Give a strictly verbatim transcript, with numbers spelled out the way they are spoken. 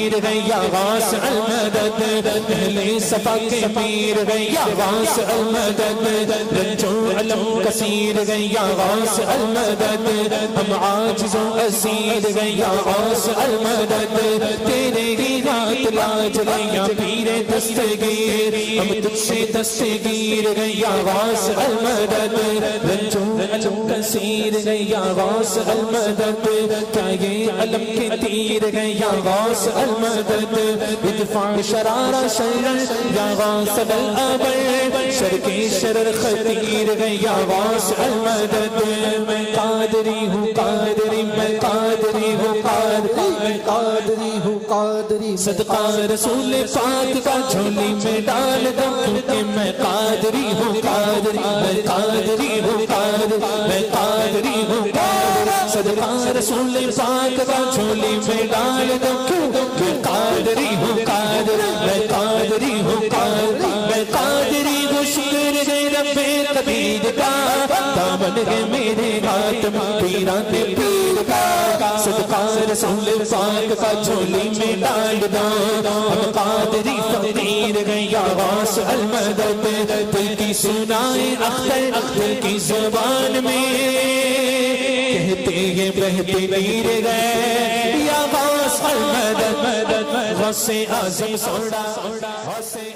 پیر ہے یا غوث المدد اہل صفا کے پیر ہے یا غوث المدد رنجو علم کثیر ہے یا غوث المدد ہم عاجز و اسیر ہے یا غوث المدد تیرے ہی رات لاج ہے یا پیر دستگیر ہم تجھ سے دستگیر ہے یا غوث المدد رنجو علم کثیر ہے یا غوث المدد کیا یہ علم کے تیر ہے یا غوث المدد ادفع شرار شرر یا غوث الابر شر کے شرر خطیر ہے یا غوث المدد میں قادری ہوں قادری میں قادری ہوں قادری میں قادری ہوں قادری صدقہ رسول پاک کا جھولی میں ڈال دو کیونکہ میں قادری ہوں قادری میں قادری ہوں قادری میں قادری ہوں قادری صدقہ رسول پاک کا جھولی میں ڈال دو کیونکہ قادری ہوں قادری میں قادری ہوں قادری میں قادری ہوں شکر ہے رب قدیر کا دامن ہے میرے ہاتھ میں پیران پیر کا صدقہ رسول پاک کا جھولی میں ڈال دو ہم قادری فقیر ہے یا غوث المدد دل کی سنائے اختر دل کی زبان میں کہتے ہیں بہتے پیر گئے یا غوث المدد غوث اعظم سوڑا غوث